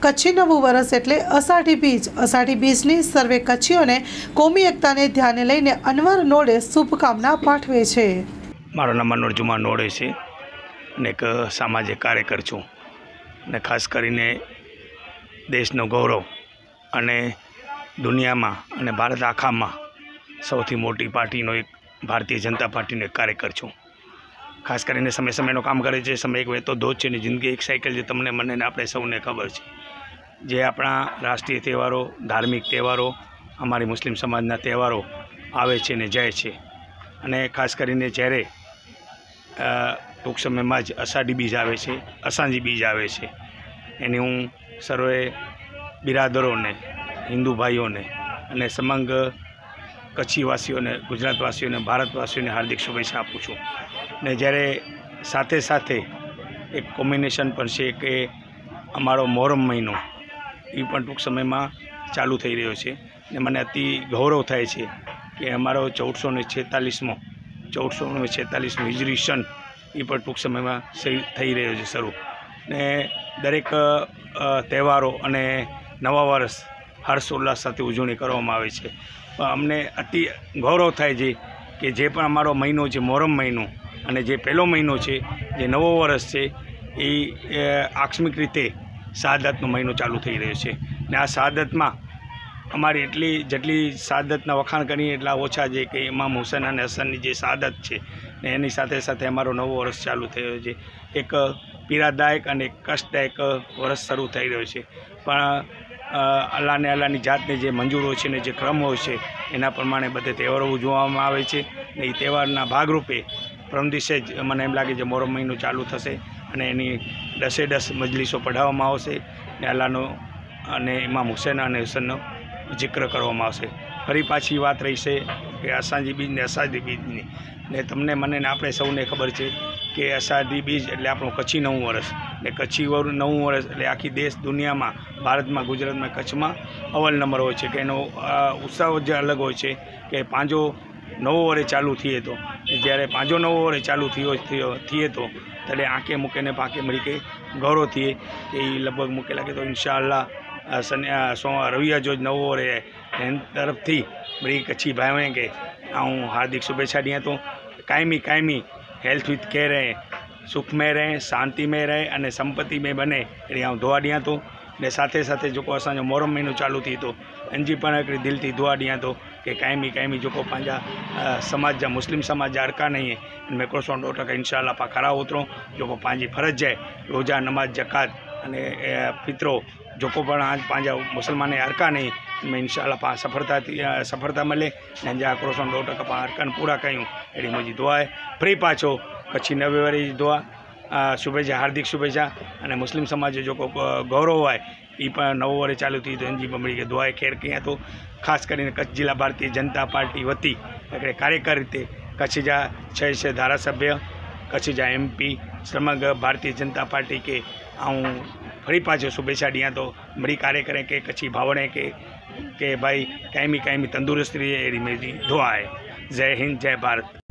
કચ્છી નવું વર્ષ એટલે અષાઢી બીજ। અષાઢી બીજની સર્વે કચ્છીઓને કોમી એકતાને ધ્યાને લઈને અનવર નોડે શુભકામના પાઠવે છે। મારું નામ અનવર જુમા નોડે છે અને એક સામાજિક કાર્યકર છું અને ખાસ કરીને દેશનું ગૌરવ અને દુનિયામાં અને ભારત આખામાં સૌથી મોટી પાર્ટીનો એક ભારતીય જનતા પાર્ટીનો એક કાર્યકર છું। ખાસ કરીને સમય સમયનું કામ કરે છે। સમય એક વહેતો ધોધ છે ને જિંદગી એક સાયકલ છે। તમને મને ને આપણે સૌને ખબર છે જે આપણા રાષ્ટ્રીય તહેવારો, ધાર્મિક તહેવારો, અમારી મુસ્લિમ સમાજના તહેવારો આવે છે ને જાય છે। અને ખાસ કરીને જ્યારે ટૂંક સમયમાં જ અષાઢી બીજ આવે છે, અસાંજી બીજ આવે છે, એની હું સર્વે બિરાદરોને, હિન્દુ ભાઈઓને અને સમગ્ર કચ્છીવાસીઓને, ગુજરાતવાસીઓને, ભારતવાસીઓને હાર્દિક શુભેચ્છા આપું છું। ને જ્યારે સાથે સાથે એક કોમ્બિનેશન પણ છે કે અમારો મોહરમ મહિનો એ પણ ટૂંક સમયમાં ચાલુ થઈ રહ્યો છે ને મને અતિ ગૌરવ થાય છે કે અમારો 1446મો હિજરી સન એ પણ ટૂંક સમયમાં થઈ રહ્યો છે શરૂ। ને દરેક તહેવારો અને નવા વર્ષ હર્ષ ઉલ્લાસ સાથે ઉજવણી કરવામાં આવે છે। પણ અમને અતિ ગૌરવ થાય છે કે જે પણ અમારો મહિનો છે મોહરમ મહિનો અને જે પહેલો મહિનો છે જે નવો વર્ષ છે એ આકસ્મિક રીતે શહાદતનો મહિનો ચાલુ થઈ રહ્યો છે ને આ શહાદતમાં અમારી જેટલી શહાદતના વખાણ કરીએ એટલા ઓછા છે કે ઇમામ હુસૈન અને હસનની જે શહાદત છે ને એની સાથે સાથે અમારો નવો વર્ષ ચાલુ થયો છે। એક પીડાદાયક અને કષ્ટદાયક વર્ષ શરૂ થઈ રહ્યો છે પણ અલ્લાહની જાતને જે મંજૂર હોય છે ને જે ક્રમ હોય છે એના પ્રમાણે બધે તહેવારો ઉજવવામાં આવે છે ને એ તહેવારના ભાગરૂપે પ્રથમ દિવસે જ મને એમ લાગે છે મોહરમ મહિનો ચાલુ થશે અને એની 10 મજલિસો પઢાવવામાં આવશે ને અલ્લાહનો અને ઇમામ હુસૈન અને હસનનો જિક્ર કરવામાં આવશે। ફરી પાછી વાત રહી છે કે અસાંજી બીજ ને અષાઢી બીજની ને તમને મને ને આપણે સૌને ખબર છે કે અષાઢી બીજ એટલે આપણું કચ્છી નવું વર્ષ ને કચ્છી નવું વર્ષ એટલે આખી દેશ દુનિયામાં, ભારતમાં, ગુજરાતમાં, કચ્છમાં અવ્વલ નંબર હોય છે કે એનો ઉત્સાહ જ અલગ હોય છે કે પાંજો નવો વર્ષ ચાલુ થઈએ તો જ્યારે પાંજો નવો વર્ષ ચાલુ થઈએ તો ત્યારે આંખે મૂકે ને પાંખે મળી કે ગૌરવ થઈએ કે એ લગભગ મૂકે લાગે તો ઇન્શાઅલ્લાહ રવિયા જો નવો વર્ષ એની તરફથી બધી કચ્છી ભાઈઓને કે હું હાર્दिक शुभेच्छा दिया तो कायमी हेल्थ विथ केयर रहे, सुख में रहे, शांति में रहे और संपत्ति में बने ए दुआ दिया तो ने साथे साथे जो असो मोहरम महीनो चालू थी तो एनजी हिकिड़ी दिल थी दुआ दिया तो कि कायमी जो पंहिंजा समाज जा मुस्लिम समाज जा अरकान आहिनि इनमें 100% इंशाअल्लाह पा खरा उतरूं जो पंहिंजी फर्ज है रोज़ा नमाज जक़ात अने फितरो जो आज पंहिंजा मुसलमान अरकान आहिनि इनमें इंशाअल्लाह पा सफलता मिले ऐं जा 100% पा अरकान पूरा कयूं अहिड़ी मुंहिंजी दुआ है। फ्री पाछो कच्छी नवे वरी जी दुआ शुभेच्छा, हार्दिक शुभेच्छा अने मुस्लिम समाज जो गौरव है ये पण नवो वरे चालू थी तो एनजी बमड़ी के दुआए खेर कया तो खास कर कच्छ जिला भारतीय जनता पार्टी वती हिकिड़े कार्यकर रीते कच्छ जा 6 धारासभ्य, कच्छ जा MP, समग्र भारतीय जनता पार्टी के आऊँ फरी पाछो शुभेच्छा दिया तो बड़ी कार्यकरें के कच्ची भावने के भाई कायमी तंदुरुस्ती रहे अहिड़ी मेरी दुआ है। जय हिंद, जय भारत।